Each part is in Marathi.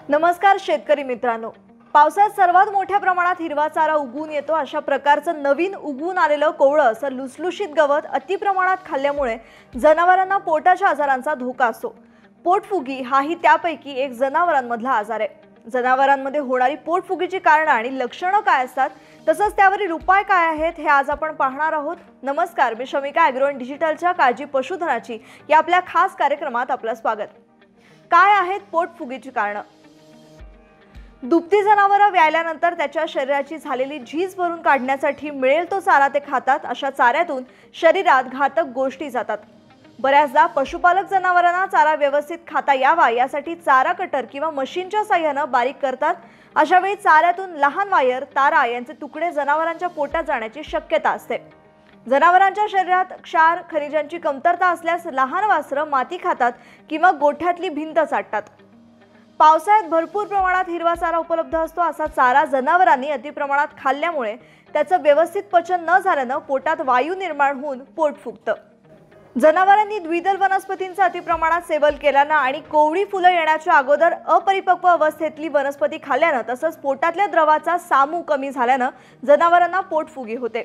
नमस्कार शेतकरी मित्रांनो, पावसाळ्यात सर्वात मोठ्या प्रमाणात हिरवा चारा उगवून येतो। अशा प्रकारचं नवीन उगवून आलेलं कोवळं असं लुसलुशीत गवत अति प्रमाणात खाल्ल्यामुळे जनावरांना पोटाच्या आजारांचा धोका असतो। पोटफुगी हाही त्यापैकी एक जनावरांमधला आजार आहे। जनावरांमध्ये होणारी पोटफुगीची कारणं आणि लक्षणं काय असतात, तसंच त्यावरील उपाय काय आहेत, हे आज आपण पाहणार आहोत। नमस्कार, मी शमिका ॲग्रो अँड डिजिटलच्या काळजी पशुधनाची या आपल्या खास कार्यक्रमात आपलं स्वागत। काय आहेत पोटफुगीची कारणं? दुभती जनावरं व्याल्यानंतर त्याच्या शरीराची झालेली झीज भरून काढण्यासाठी मिळेल तो चारा ते खातात। अशा चाऱ्यातून शरीरात घातक गोष्टी जातात। बऱ्याचदा पशुपालक जनावरांना चारा व्यवस्थित खाता यावा यासाठी चारा कटर किंवा मशीनच्या साहाय्याने बारीक करतात। अशा वेळी चाऱ्यातून लहान वायर, तारा यांचे तुकडे जनावरांच्या पोटात जाण्याची शक्यता असते। जनावरांच्या शरीरात क्षार, खनिजांची कमतरता असल्यास लहान वासरं माती खातात किंवा गोठ्यातली भिंत चाटतात। पावसाळ्यात भरपूर प्रमाणात हिरवा चारा उपलब्ध असतो। असा चारा जनावरांनी अतिप्रमाणात खाल्ल्यामुळे त्याचं व्यवस्थित पचन न झाल्यानं पोटात वायू निर्माण होऊन पोट फुगतं। जनावरांनी द्विदल वनस्पतींचं अतिप्रमाणात सेवन केल्यानं आणि कोवळी फुलं येण्याच्या अगोदर अपरिपक्व अवस्थेतली वनस्पती खाल्ल्यानं तसंच पोटातल्या द्रवाचा सामू कमी झाल्यानं जनावरांना पोटफुगी होते।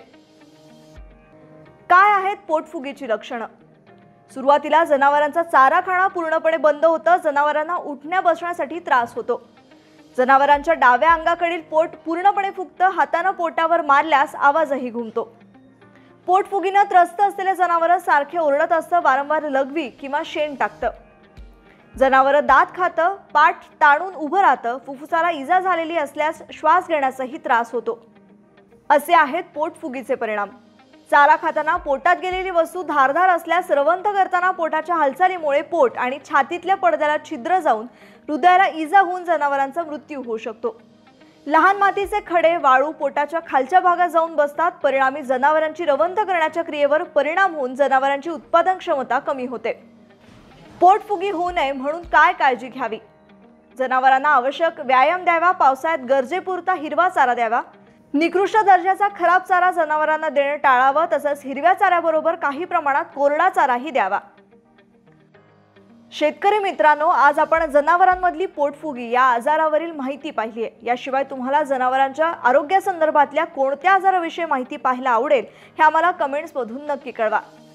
काय आहेत पोटफुगीची लक्षणं? सुरुवातीला जनावरांचा चारा खाणं पूर्णपणे बंद होतं। जनावरांना उठण्या बसण्यासाठी त्रास होतो। जनावरांच्या डाव्या अंगाकडील पोट पूर्णपणे फुगतं। हातानं पोटावर मारल्यास आवाजही घुमतो। पोटफुगीनं त्रस्त असलेले जनावर सारखे ओरडत असतं, वारंवार लघवी किंवा शेण टाकतं। जनावर दात खातं, पाठ ताणून उभं राहतं। फुफ्फुसाला इजा झालेली असल्यास श्वास घेण्याचाही त्रास होतो। असे आहेत पोटफुगीचे परिणाम। चारा खाताना पोटात गेलेली वस्तू धारदार असल्यास रवंत करताना पोटाच्या हालचालीमुळे पोट आणि छातीतल्या पडद्याला छिद्र जाऊन हृदयाला इजा होऊन जनावरांचा मृत्यू होऊ शकतो। लहान मातीचे खडे, वाळू पोटाच्या खालच्या भागात जाऊन बसतात। परिणामी जनावरांची रवंत करण्याच्या क्रियेवर परिणाम होऊन जनावरांची उत्पादन क्षमता कमी होते। पोटफुगी होऊ नये म्हणून काय काळजी घ्यावी? जनावरांना आवश्यक व्यायाम द्यावा। पावसाळ्यात गरजेपुरता हिरवा चारा द्यावा। निकृष्ट दर्जाचा खराब चारा जनावरांना देणं टाळावं। तसंच हिरव्या चाऱ्याबरोबर काही प्रमाणात कोरडा चाराही द्यावा। शेतकरी मित्रांनो, आज आपण जनावरांमधली पोटफुगी या आजारावरील माहिती पाहिली आहे। याशिवाय तुम्हाला जनावरांच्या आरोग्यासंदर्भातल्या कोणत्या आजाराविषयी माहिती पाहायला आवडेल, हे आम्हाला कमेंट्समधून नक्की कळवा।